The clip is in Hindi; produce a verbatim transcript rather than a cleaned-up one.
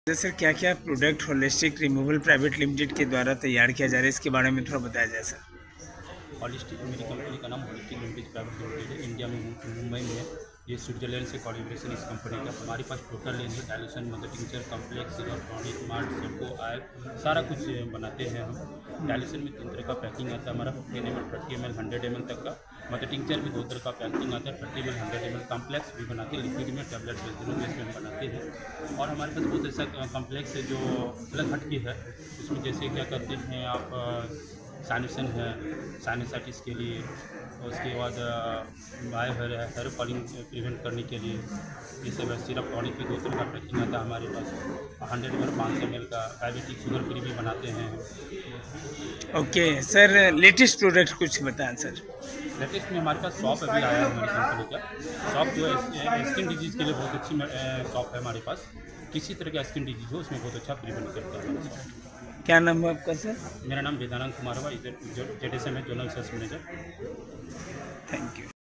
सर क्या क्या product holistic removal private limited के द्वारा तैयार किया जा रहा है, इसके बारे में थोड़ा बताया जाए सर। हॉलिस्टिक मेरी कंपनी का नाम हॉलिस्टिक लिमिटेड प्राइवेट लिमिटेड है। इंडिया में मुंबई में है। ये स्विट्जरलैंड से कोलैबोरेशन इस कंपनी का। हमारे पास टोटल रेंज है dilution, mother tincture, complex, syrup, tonic, malt, shampoo, oil, सारा कुछ बनाते हैं हम। डायल्यूशन में तीन तरह का पैकिंग आता है हमारा, fifteen M L, thirty M L, hundred M L तक का। मदर टिंचर भी दो तरह का पैकिंग आता है, thirty M L, hundred M L. Complex भी बनाते हैं, लिक्विड में, टैबलेट में, दोनों में हम बनाते हैं। और हमारे पास बहुत ऐसा कम्प्लेक्स है जो अलग हट की है। उसमें जैसे क्या करते हैं आप, साइनसन है, साइनसाइटिस के लिए, उसके बाद bio hair hair falling prevent करने के लिए ये सब है। सिरप, टॉनिक भी दो तरह का पैकिंग आता है हमारे पास। हंड्रेड एम एल, पाँच सौ एम एल का डायबिटिक शुगर फ्री भी बनाते हैं। ओके सर, लेटेस्ट प्रोडक्ट कुछ बताएं सर। लेटेस्ट में हमारे पास शॉप अभी आया है हमारी कंपनी का। शॉप जो है स्किन डिजीज़ के लिए बहुत अच्छी शॉप है हमारे पास। किसी तरह का स्किन डिजीज़ हो उसमें बहुत अच्छा प्रिवेंट करता है। क्या नाम है आपका सर? मेरा नाम वेदानंद कुमार हुआ, जेड एस एम है, zonal sales manager. Thank you.